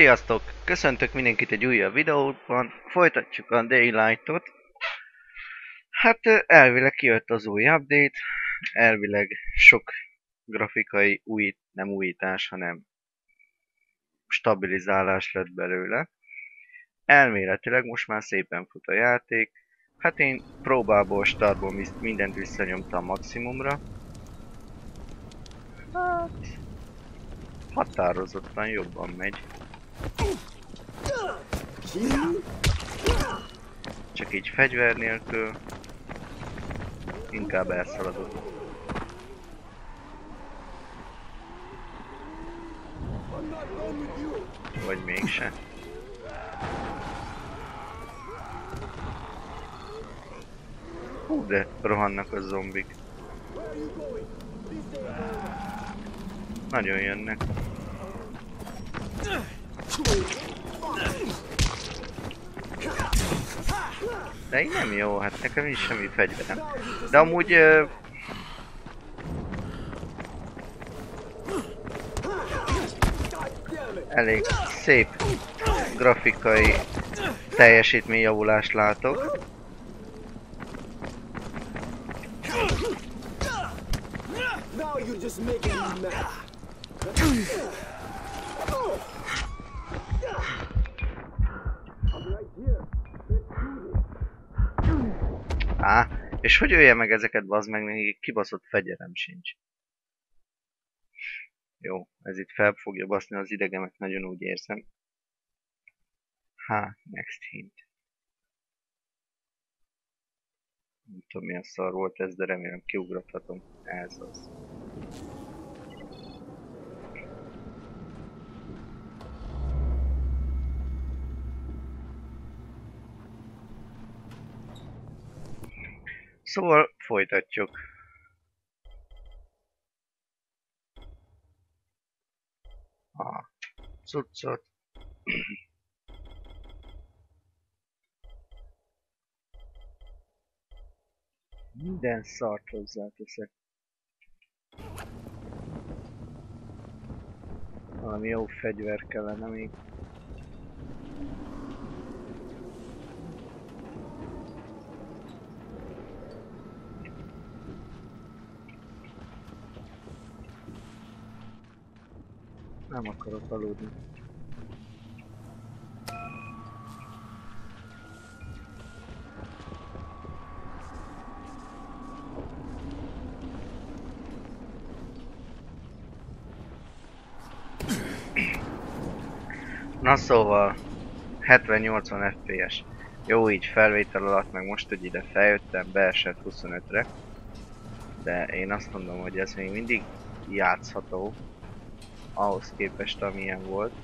Sziasztok! Köszöntök mindenkit egy újabb videóban. Folytatjuk a Daylight-ot. Hát elvileg kijött az új update. Elvileg sok grafikai nem újítás, hanem stabilizálás lett belőle. Elméletileg most már szépen fut a játék. Hát én próbából, startból mindent visszanyomtam maximumra. Hát határozottan jobban megy. Csak így fegyver nélkül inkább elszaladok. Vagy mégse. Hú, de rohannak a zombik. Nagyon jönnek. De így nem jó, hát nekem nincs semmi fegyverem. De amúgy... elég szép grafikai teljesítményjavulást látok. És hogy ölje meg ezeket, bazd meg, neki kibaszott fegyverem sincs. Jó, ez itt fel fogja baszni az idegemet, nagyon úgy érzem. Next hint. Nem tudom milyen szar volt ez, de remélem kiugrathatom. Ez az. Szóval folytatjuk. A cuccot. Minden szart hozzáteszek. Valami jó fegyver kellene még. Nem akarok aludni. Na szóval 70-80 FPS. Jó így felvétel alatt, meg most, hogy ide feljöttem, beesett 25-re. De én azt mondom, hogy ez még mindig játszható. Ahhoz képest, amilyen volt.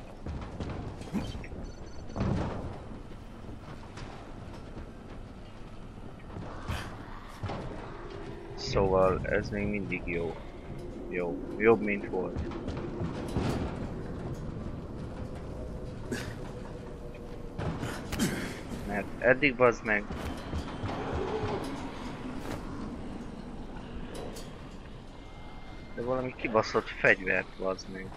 Szóval ez még mindig jó. Jobb, mint volt. Mert eddig bazd meg. De valami kibaszott fegyvert bazd meg.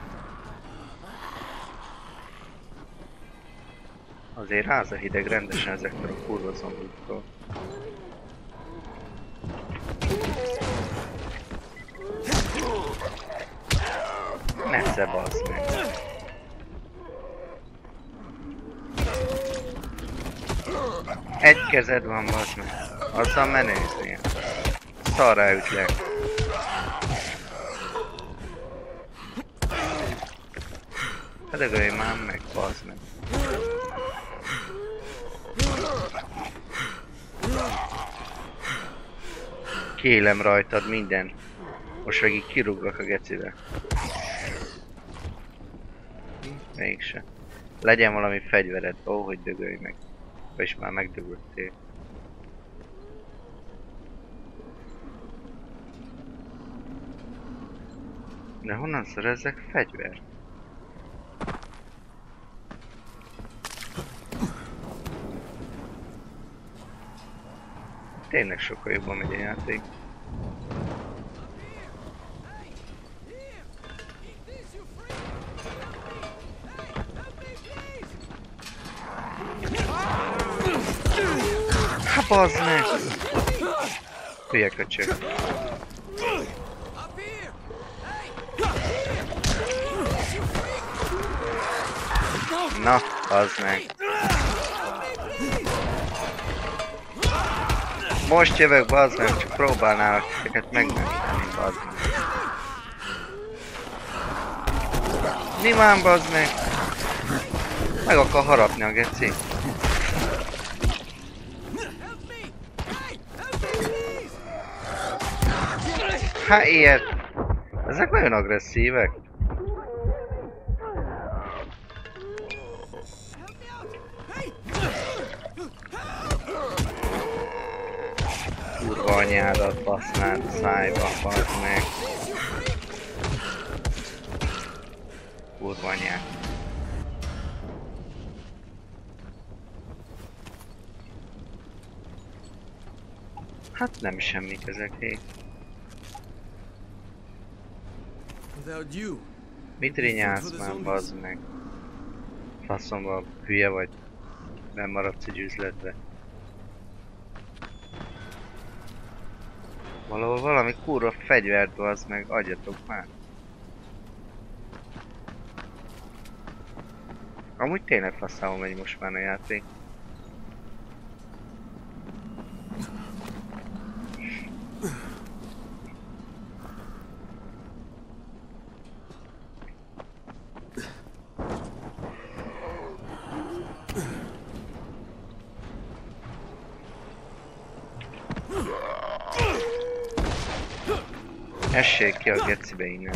Azért ráz a hideg rendesen ezektől a kurva zombiktól. Nesze bazd meg. Egy kezed van bazd meg. Azzal menőznél. Szarrá ütlek. Pedagolj már meg, bazd meg. Kélem rajtad minden. Most meg így kirúglak a gecibe. Mégse. Legyen valami fegyvered. Ó, hogy dögölj meg. Vagyis már megdögöltél. De honnan szerezzek fegyvert? Tényleg sokkal jobban megy a játék. bazd meg! Hülye köcsög. Na, bazd meg. Most jövök, bazd meg, csak próbálnálak titeket megmenteni, bazd meg. Nimán, bazd meg! Meg akar harapni a geci. Hát ilyet! Ezek nagyon agresszívek. Kurva anyádat basznád a szájba, bazd meg. Kurva anyád. Hát nem semmik ezek hé. Mit rinyálsz már, bazd meg? Faszomba, hülye vagy. Nem maradsz egy üzletbe. Valahol valami kurva fegyvert, bazd meg, adjatok már. Amúgy tényleg faszául megy most már a játék. Essék ki a gecibe innen.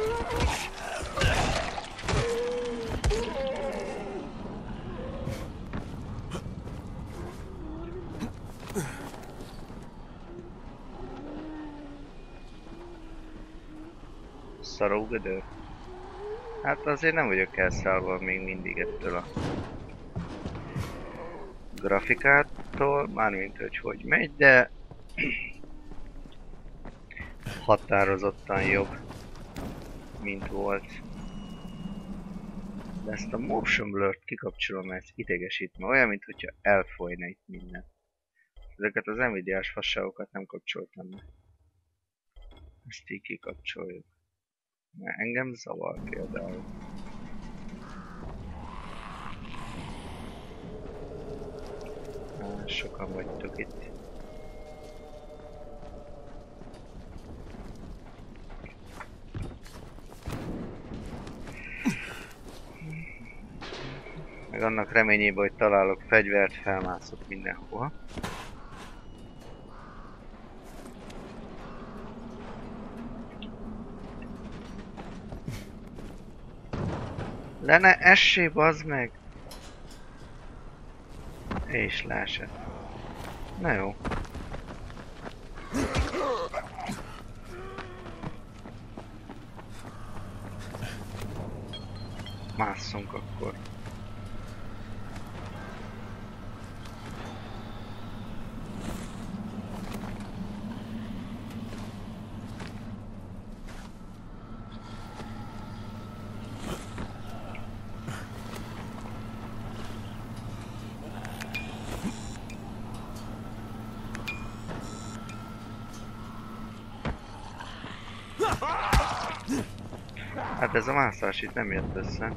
Szaró gödör. Hát azért nem vagyok elszállva még mindig ettől a grafikától, mármint hogy megy, de határozottan jobb, mint volt. De ezt a motion blur-t kikapcsolom, mert ez idegesít, mert olyan, mintha elfolyna itt minden. Ezeket az Nvidia-s fasságokat nem kapcsoltam be. Ezt így kikapcsoljuk. Mert engem zavar például. Sokan vagytok itt. Meg annak reményében, hogy találok fegyvert, felmászok mindenhova. Le ne essé, bazd meg! És leesett. Na jó. Másszunk akkor. Hát ez a mászás itt nem jött össze.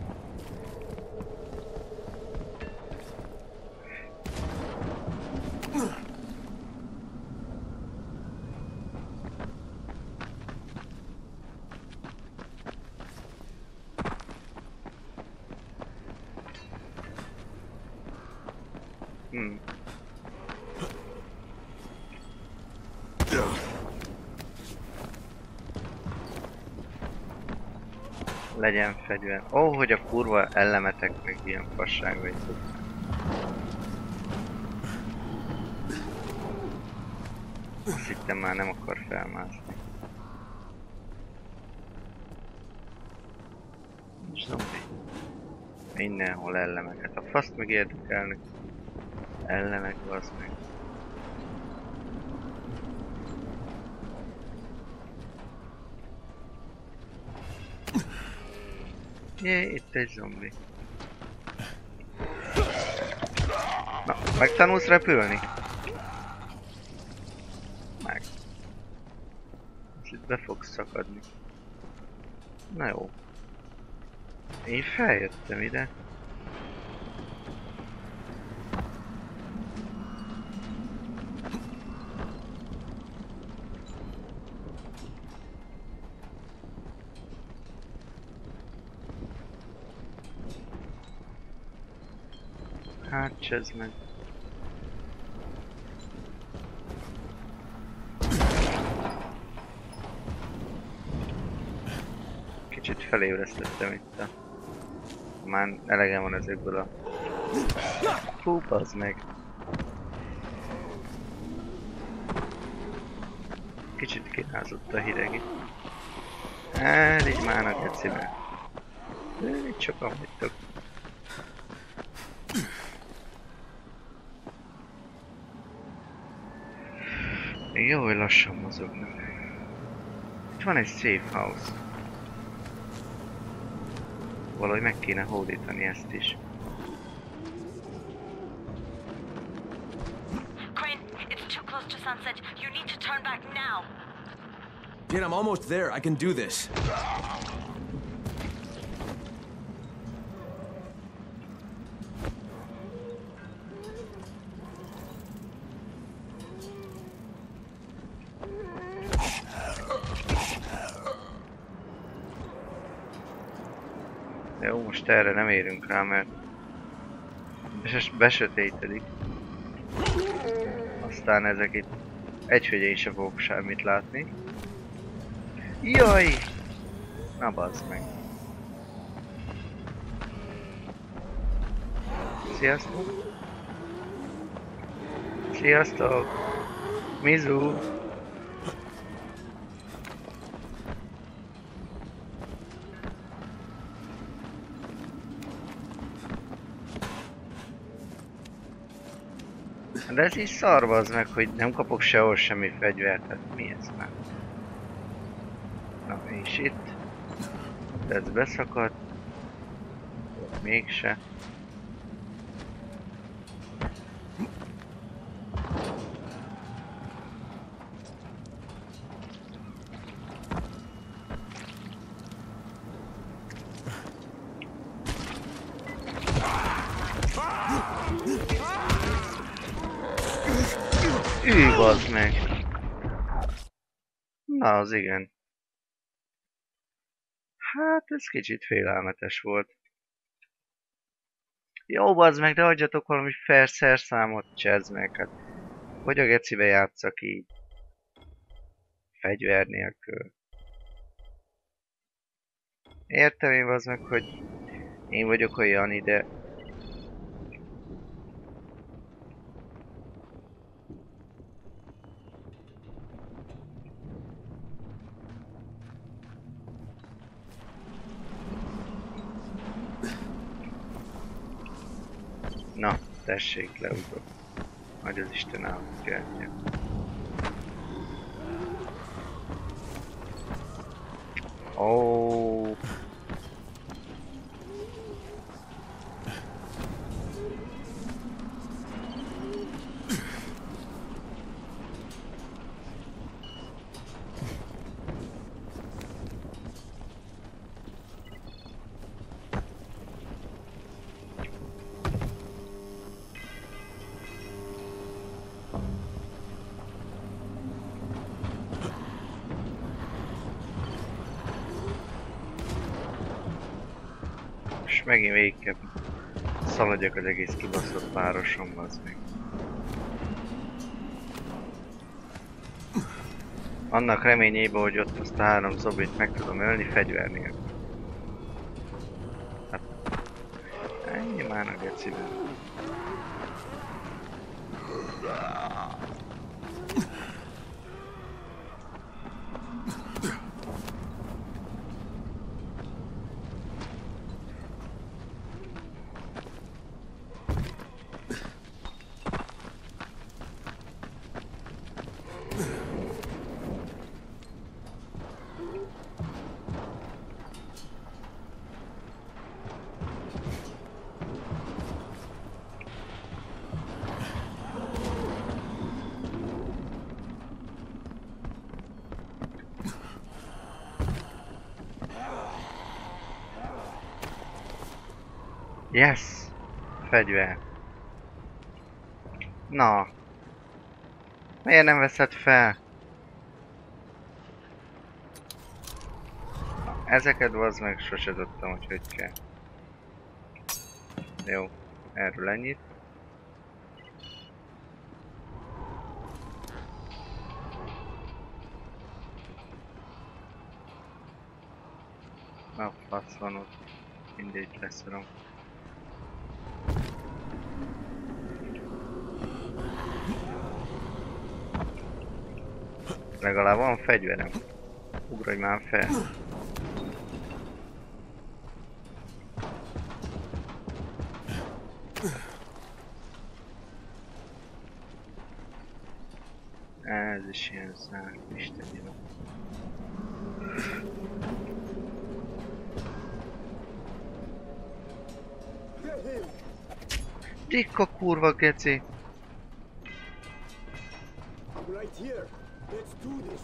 Legyen fegyver. Ó, hogy a kurva elemetek meg ilyen fasság vagy. Azt hittem már nem akar felmászni. Zombi. Mindenhol elemeket. A faszt meg érdekelnek. Elemek, az meg. Jé, itt egy zombi. Na, megtanulsz repülni? be fog szakadni. Na jó. Én feljöttem ide. Hát csezd meg. Kicsit felébresztettem itt a... Már elegem van ezekből a... Hú, bazd meg. Kicsit kirázott a hideg itt. Így már a gecibe. Itt sokan vagytok. Jó, hogy lassan mozognak. Itt van egy safe house. Valahogy meg kéne hódítani ezt is. Crane, it's too close to sunset. You need to turn back now. Dude, I'm almost there. I can do this. Jó, most erre nem érünk rá, mert besötétedik. Aztán ezek itt egyhogy én sem fogok semmit látni. Jaj! Na bazd meg. Sziasztok! Sziasztok! Mizu! De ez is szar, bazd meg, hogy nem kapok sehol semmi fegyvert, hát mi ez már? Na, és itt. Ez beszakadt. Mégse. Bazd meg! Na, az igen. Hát, ez kicsit félelmetes volt. Jó, bazd meg, de adjatok valami fair szerszámot, csezd meg, hát. Hogy a gecibe játszak így? Fegyver nélkül. Értem én, bazd meg, hogy én vagyok a Jani, de... Na, tessék, leugrok. Majd az Isten állat kertje. Ó. És megint végig kell szaladjak az egész kibaszott városon, az meg. Annak reményében, hogy ott azt a 3 zombit meg tudom ölni fegyver nélkül. Hát... Ennyi már a geciben. Yes! Fegyver. Na. Miért nem veszed fel? Na, ezeket az meg sose tudtam, hogy hogy kell. Jó. Erről ennyit. Na, fasz van ott. Mindegy, leszorom. Legalább van fegyverem. Ugrodj már fel. Ez is ilyen zárt, Isten jó. Dikka kurva geci! Right here. Let's do this.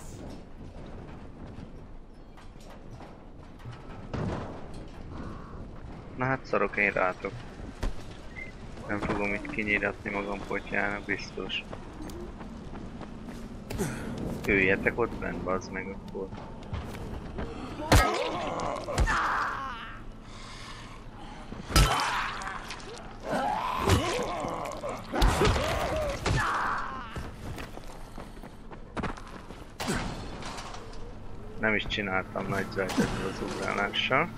Na hát szarok én rátok. Nem fogom itt kinyíratni magam potyának, biztos. Üljetek ott bent, bazd meg akkor. Nem is csináltam nagy zajt ezzel az ugrálással.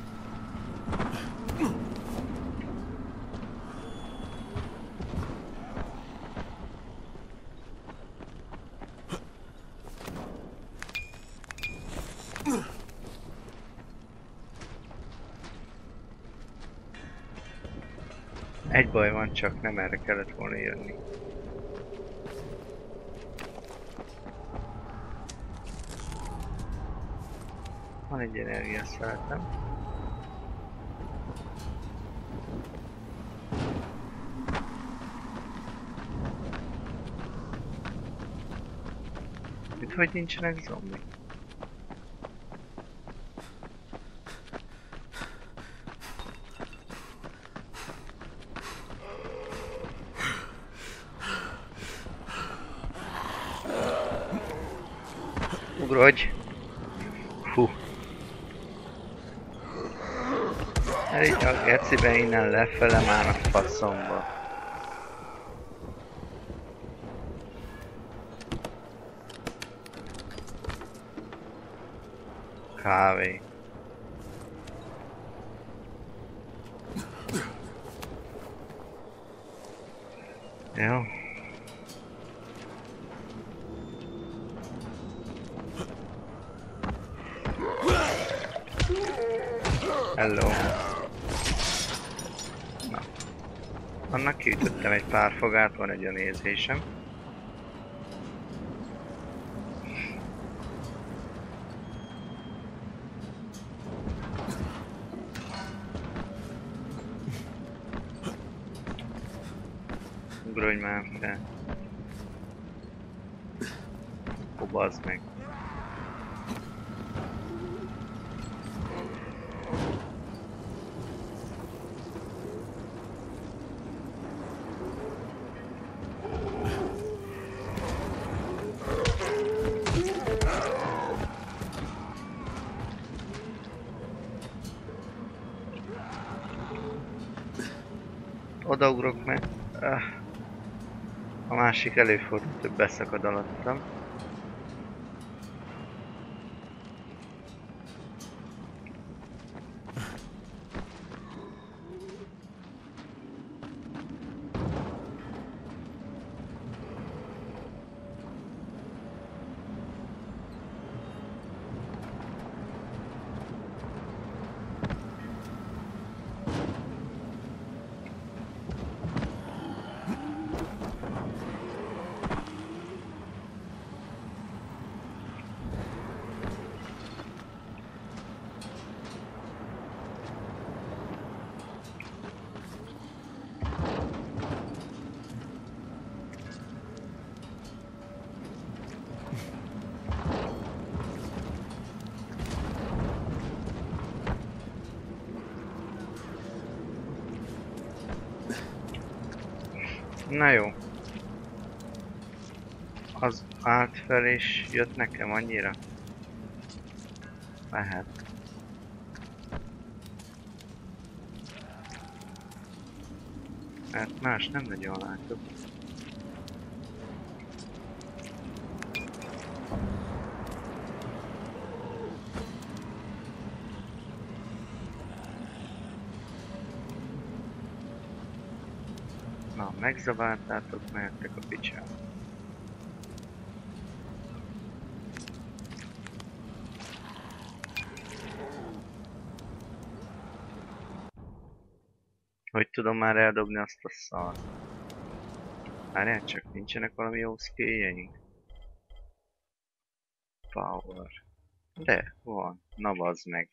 Egy baj van csak, nem erre kellett volna jönni. Van egy energiaszeletem. Itt hogy nincsenek zombik? Ugrodj! Hú! Elég a gecibe innen lefele már a faszomba. Kávé. Jó. Hello. Na. Annak kiütöttem egy pár fogát, van egy olyan érzésem. Ugrodj már fel. Ó, bazd meg. Odaugrok meg. A másik előfordult, hogy beszakad alattam. Na jó. Az átfel is jött nekem annyira? Lehet. Hát más nem nagyon látok. Na, megzaváltátok, mehettek a picsába. Hogy tudom már eldobni azt a szart? Várjál csak, nincsenek valami jó skilljeink? Power. De, van. Na bazd meg.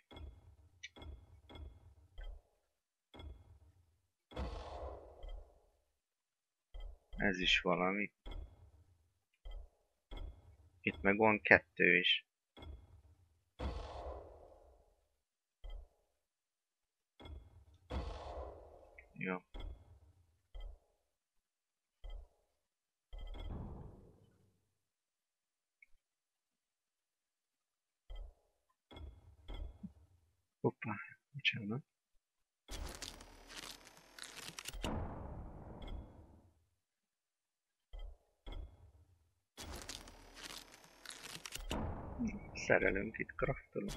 Ez is valami. Itt meg van 2 is. Jó. Hoppá, bocsánat. Szerelünk itt, kraftolunk.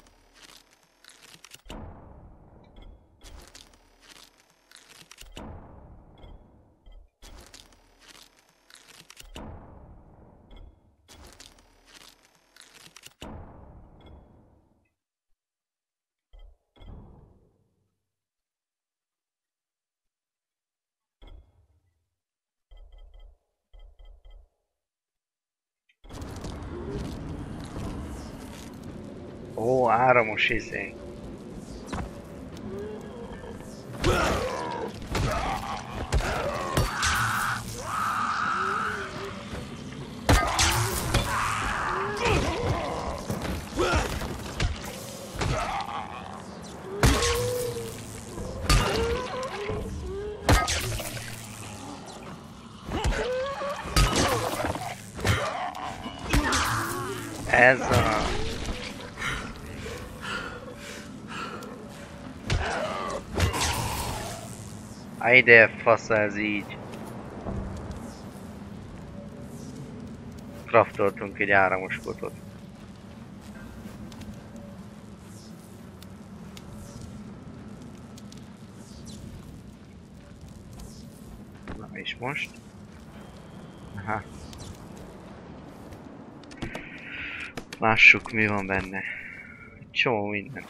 Ó, áramos izé. Ez a... Ide fasz ez így. Craftoltunk egy áramos botot. Na és most? Aha. Lássuk mi van benne. Csomó minden.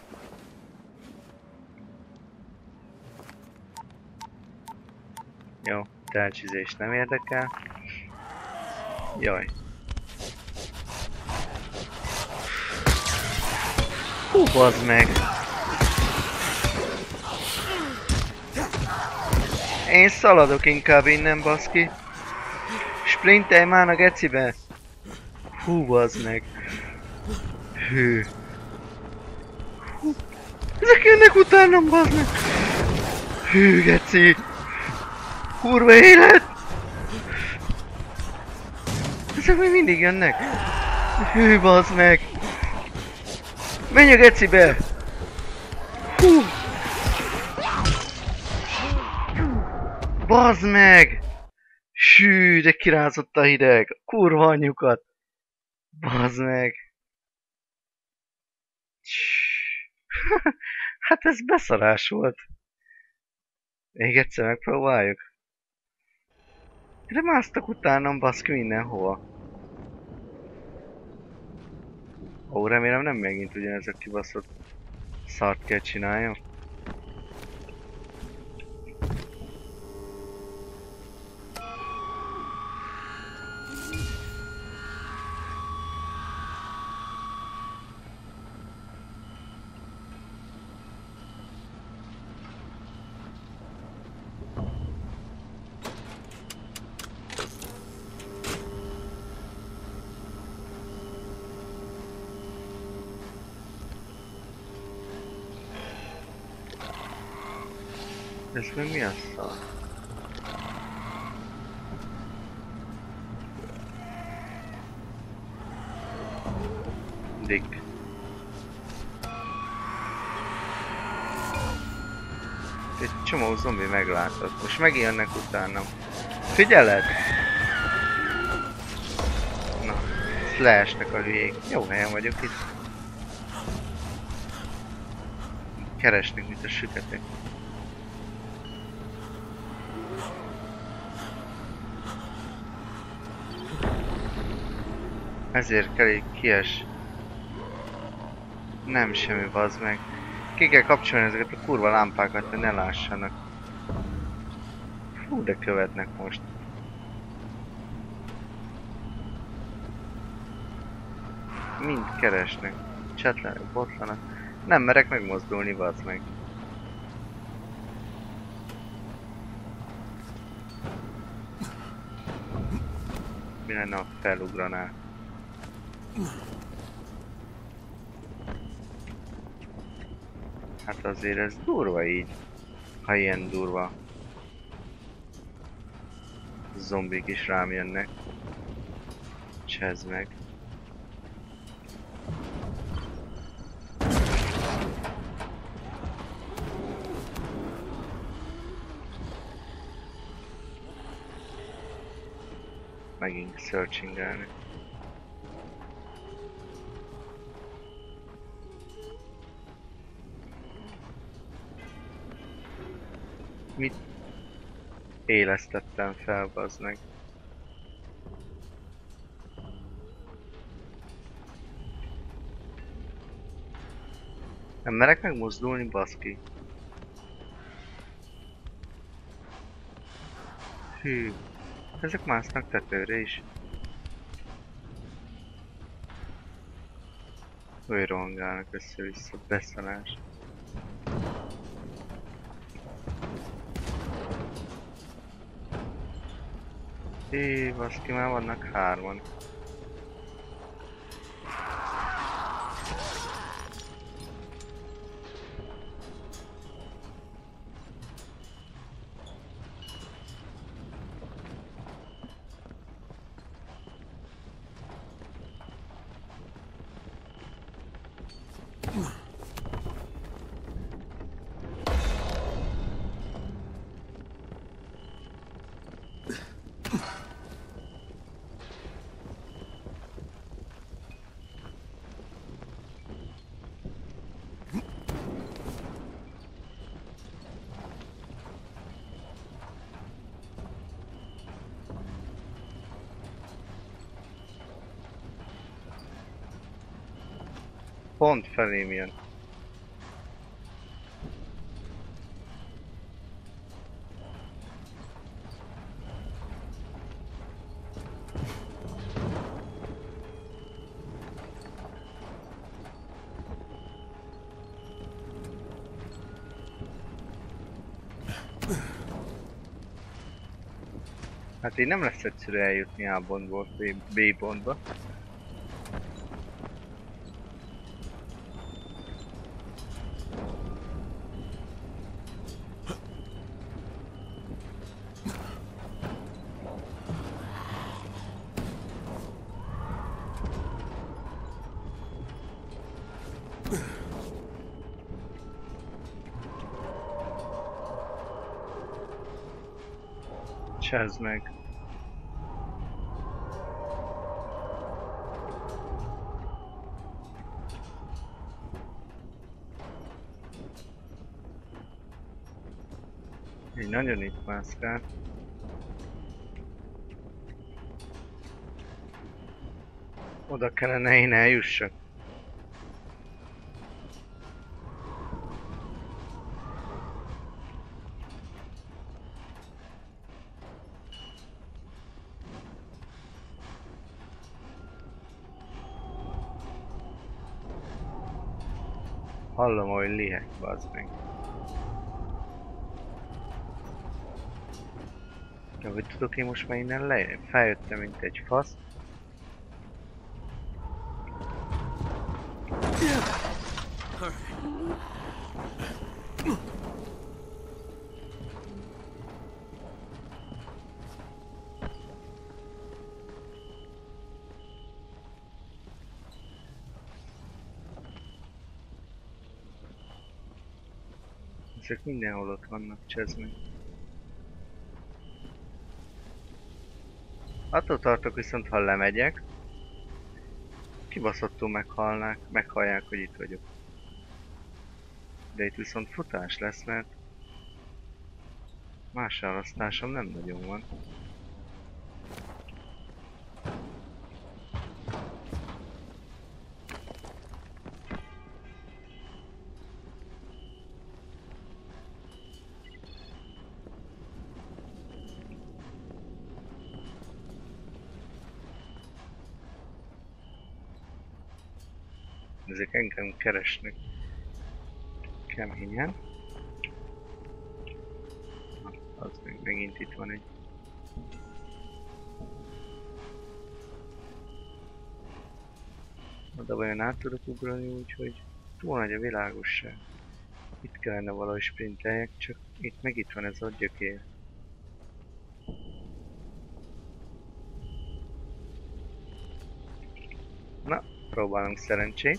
Jó, telcsizés nem érdekel. Jaj. Hú, bazd meg! Én szaladok inkább innen, baszki. Sprintelj már a gecibe! Hú, bazd meg! Hű. Hú. Ezek jönnek utánam, bazd meg! Hű, geci! Kurva élet! Ezek még mindig jönnek! Hű, bazd meg! Menj a gecibe! Hú! Bazd meg! Hű, de kirázott a hideg! Kurva anyjukat! Bazd meg! Hát ez beszarás volt! Még egyszer megpróbáljuk. De másztak utánam, baszki, mindenhova. Ó, remélem nem megint ugyanez a kibaszott szart kell csináljam. Ez meg mi a szar? Dick. Egy csomó zombi meglátott. Most megint jönnek utánam. Figyeled! Na, ezt leesnek a hülyék. Jó helyen vagyok itt. Keresnek, mint a süketek. Ezért kell így kies. Nem semmi, bazd meg. Ki kell kapcsolni ezeket a kurva lámpákat, hogy ne lássanak. Fú, de követnek most. Mind keresnek. Csetlenek, botlanak. Nem merek megmozdulni, bazd meg. Mi lenne, ha felugranál? Hát azért ez durva így. Ha ilyen durva. Zombik is rám jönnek. Csezd meg. Megint searchingelni. Mit élesztettem fel, bazd meg? Nem merek megmozdulni, baszki. Hű, ezek másznak tetőre is. Hogy rohangálnak össze-vissza, beszalás. Baszki, már vannak hárman. Pont felém jön. Hát így nem lesz egyszerű eljutni A pontból B pontba. Csezd meg. Így nagyon itt mászkál. Oda kellene én eljussak. Hallom, hogy liheg, bazd meg. De hogy tudok én most már innen lejönni? Feljöttem, mint egy fasz. Ezek mindenhol ott vannak, csezd meg. Attól tartok viszont, ha lemegyek, kibaszottul meghallják, hogy itt vagyok. De itt viszont futás lesz, mert más választásom nem nagyon van. Ezek engem keresnek keményen. Na, az megint itt van egy. Oda vajon át tudok ugrani, úgyhogy túl nagy a világosság. Itt kellene valahogy sprinteljek, csak itt meg itt van ez a gyökér. Na, próbálunk szerencsét.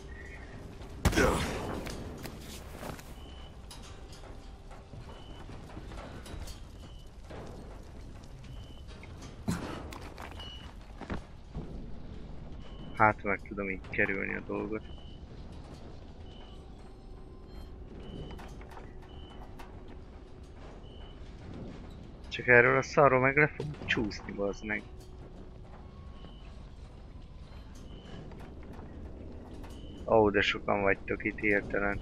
Hát meg tudom így kerülni a dolgot. Csak erről a szarról meg le fog csúszni, bazd meg. Ó, de sokan vagytok itt hirtelen.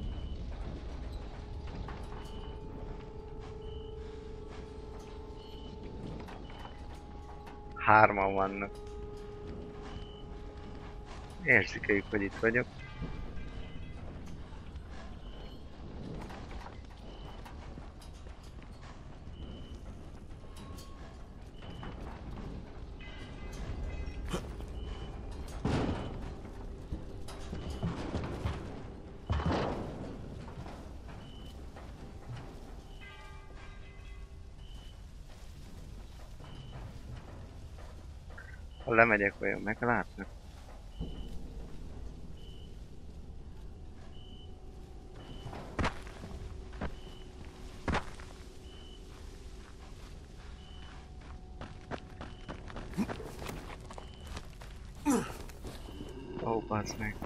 Hárman vannak. Érzékeljük, hogy itt vagyok. Ha lemegyek, vajon meglátnak? Ó, bazd meg.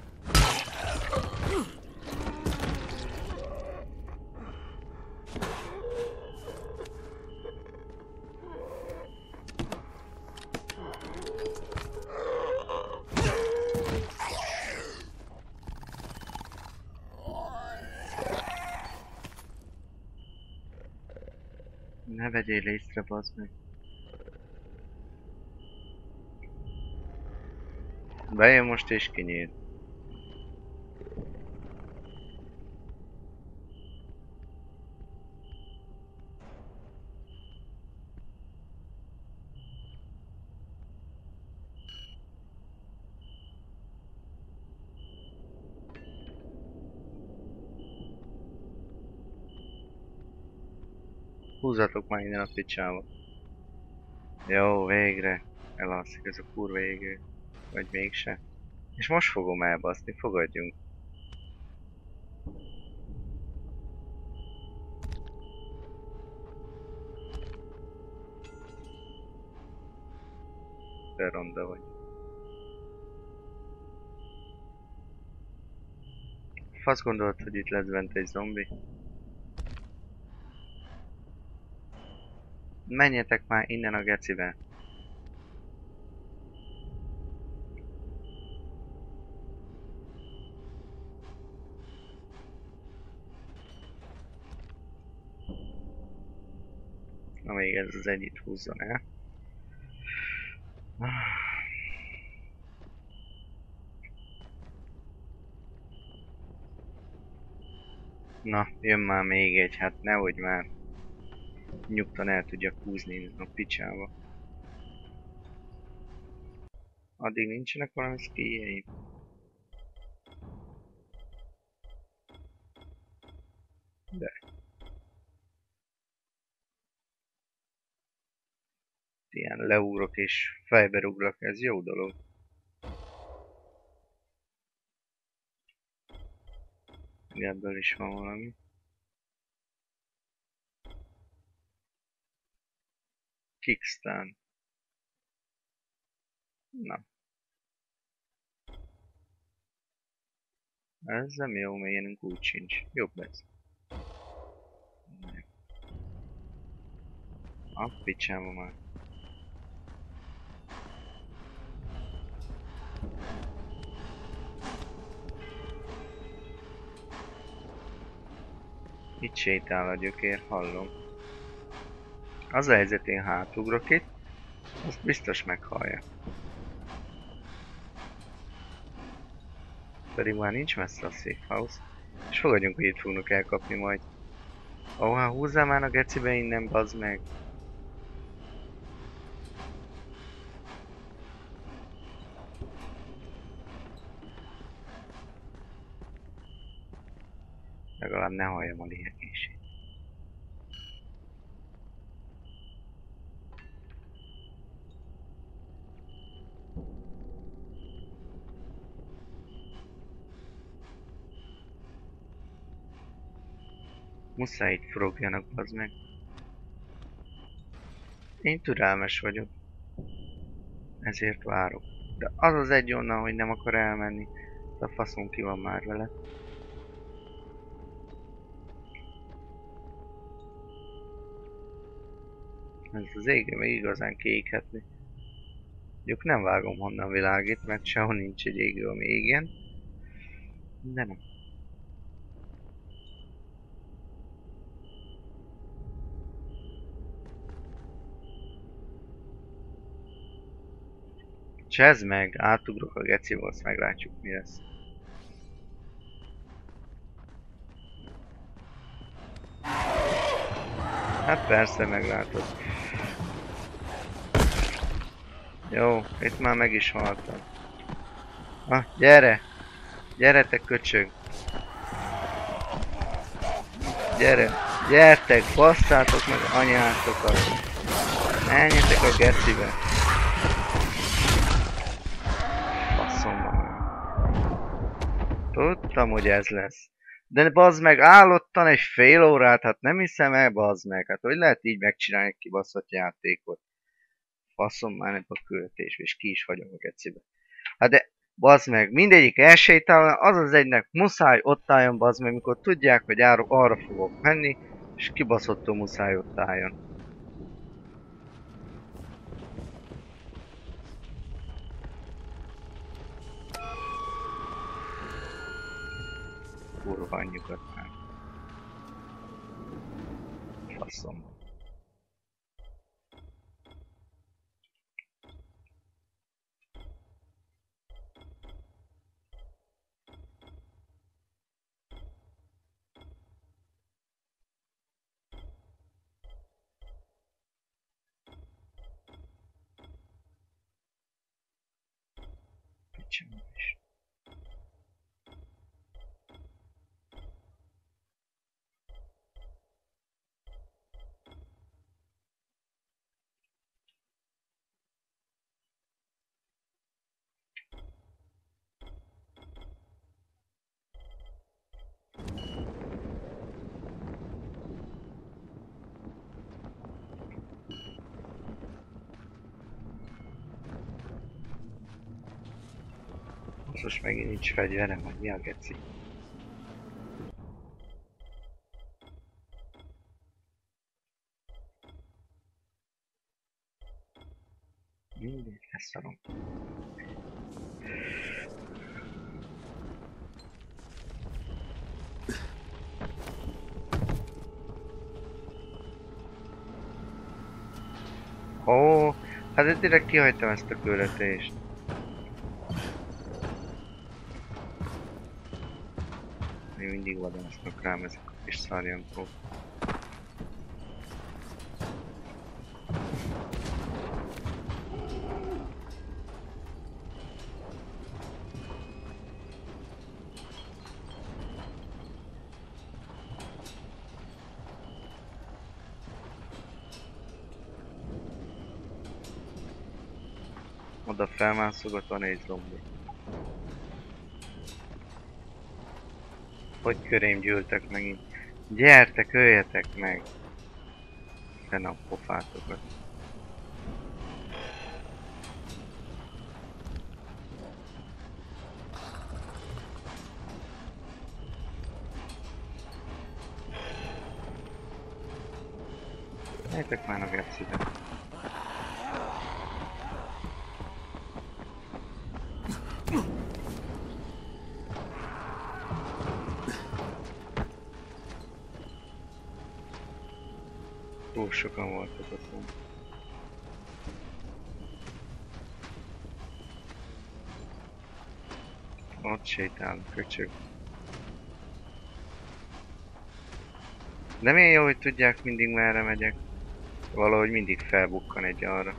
Ne vegyél észre, bazd meg. Bejön most és kinyíl. Húzzatok már innen a picsába. Jó, végre. Elalszik ez a kurva égő. Vagy mégse. És most fogom elbaszni, fogadjunk. De ronda vagy. Fasz gondolt, hogy itt lesz bent egy zombi? Menjetek már innen a gecibe. Na még ez az egyit húzzon el. Na, jön már még egy, hát nehogy már. Nyugtan el tudjak húzni a picsába. Addig nincsenek valami skilljeim. De. Ilyen leugrok és fejbe ugrok, ez jó dolog. Ebből is van valami. Kickstand. Na. Ez nem jó, mert ilyenünk úgy sincs. Jobb ez. A picsába már. Itt sétál a gyökér, hallom. Az a helyzet, én hátugrok itt, azt biztos meghallja. Pedig már nincs messze a safe house, és fogadjunk, hogy itt fognak elkapni majd. Ó, hát húzzál már a gecibe innen, bazd meg! Legalább ne halljam a lihegését. Muszáj itt forogjanak, bazd meg. Én türelmes vagyok. Ezért várok. De az az egy onnan, hogy nem akar elmenni. De a faszom ki van már vele. Ez az égő még igazán kiéghetni. Mondjuk nem vágom honnan világít, mert sehol nincs egy égő, ami égjen. De nem. Csezd meg, átugrok a geciba, azt meglátjuk mi lesz. Hát persze meglátod. Jó, itt már meg is haltam. Ah, gyere! Gyere te köcsög! Gyere! Gyertek! Basszátok meg anyátokat! Menjetek a gecibe! Faszomba meg! Tudtam, hogy ez lesz. De bazd meg, állottan egy fél órát, hát nem hiszem el, bazd meg. Hát hogy lehet így megcsinálni egy kibaszott játékot? Faszom már ebbe a küldetésbe, és ki is hagyom a gecibe. Hát de, bazd meg, mindegyik elsétál, az az egynek muszáj ott álljon, bazd meg, mikor tudják, hogy arra fogok menni, és kibaszottul muszáj ott álljon. Kurva anyjukat már. Faszom. Picsam is. Most megint nincs fegyverem, vagy mi a geci? Mindig leszarom. Ó, hát direkt kihagytam ezt a küldetést. Még mindig vadásznak rám ezek a kis szarjankók. Oda felmászogat, van egy zombi. Hogy körém gyűltek megint? Gyertek, öljetek meg! Fenn a pofátokat. Menjetek már a gecibe. Túl sokan voltak otthon. Ott sétál, köcsög. De milyen jó, hogy tudják mindig merre megyek. Valahogy mindig felbukkan egy arra.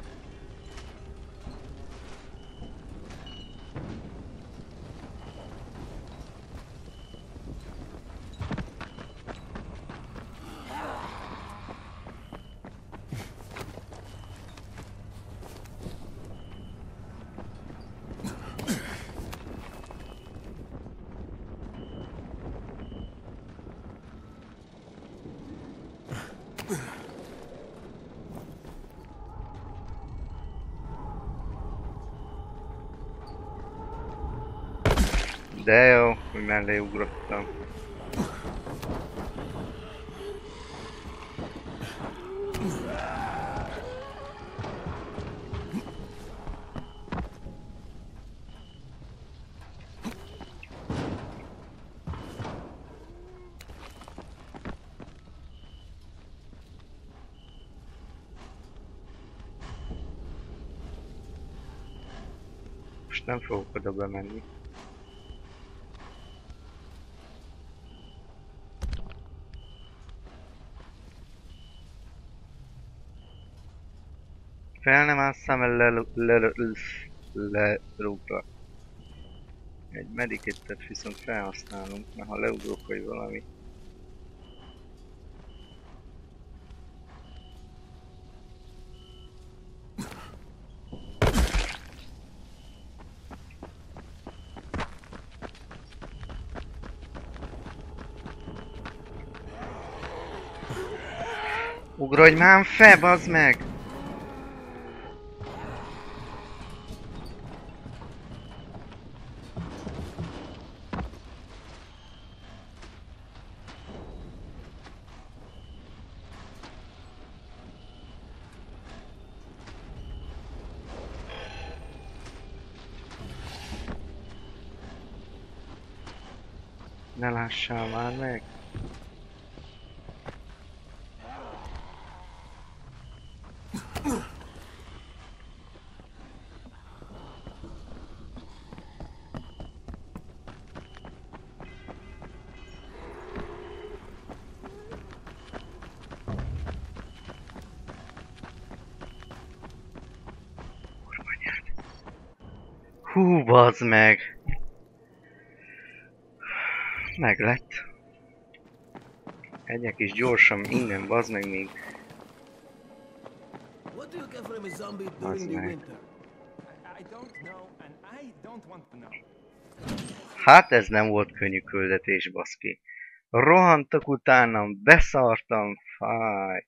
De jó, hogy mellé ugrottam. Most nem fogok oda bemenni. Fel nem ásszám el lerúgva. Egy medikettet viszont felhasználunk, mert ha leugrok vagy valami. Ugrodj már fel, bazd meg! Ne lássál már meg! Hú, bazd meg! Meg lett. Egyek is gyorsan innen, bazd meg még. What do you get from a zombie Bazd during the meg. winter? I don't know, and I don't want to know. Hát ez nem volt könnyű küldetés, baszki. Rohantak utánam, beszartam, fáj.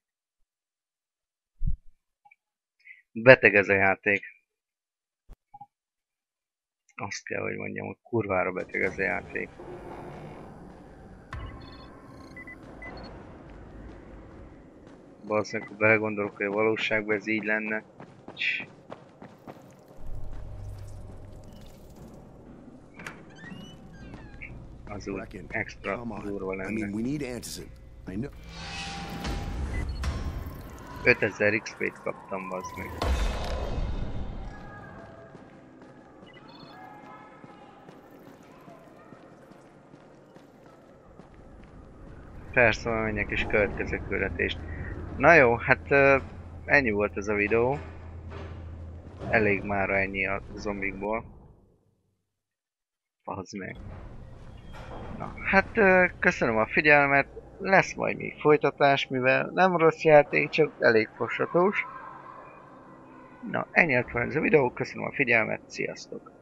Beteg ez a játék. Azt kell, hogy mondjam, hogy kurvára beteg ez a játék. Valószínűleg, ha belegondolok, hogy a valóságban ez így lenne. Az úgy Reckon. extra Come on. durva I mean, lenne. we need Anderson. I know. 5000 XP-t kaptam, bazd meg. Persze, majd menjek és következő küldetést. Na jó, hát ennyi volt ez a videó. Elég mára ennyi a zombikból. Bazd meg. Na, hát köszönöm a figyelmet. Lesz majd még folytatás, mivel nem rossz játék, csak elég fosatós. Na, ennyi lett volna ez a videó. Köszönöm a figyelmet, sziasztok!